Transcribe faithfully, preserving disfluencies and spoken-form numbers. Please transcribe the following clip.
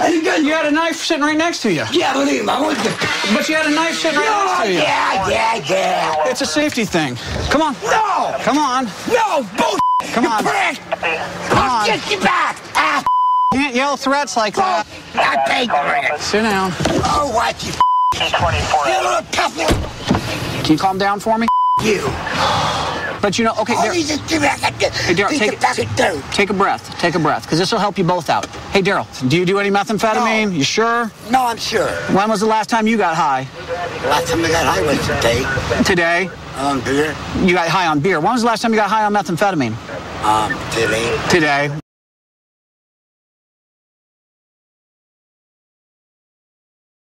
You, got, you had a knife sitting right next to you. Yeah, believe me, I want to. But you had a knife sitting right No, next to you. yeah, yeah, yeah. It's a safety thing. Come on. No! Come on. No, bullshit! Come on. You prick! Come I'll on. get you back! Ah, You can't yell threats like that. I paid for it. Sit down. Oh, what you you little couple. Can you calm down for me? You. But you know, okay, Oh, Dar- you just give me like a Hey, Daryl, take it- fucking through. take a breath. Take a breath, because this will help you both out. Hey, Daryl, do you do any methamphetamine? No. You sure? No, I'm sure. When was the last time you got high? Last time I got high was today. Today? Um, beer. You got high on beer. When was the last time you got high on methamphetamine? Um, today. Today.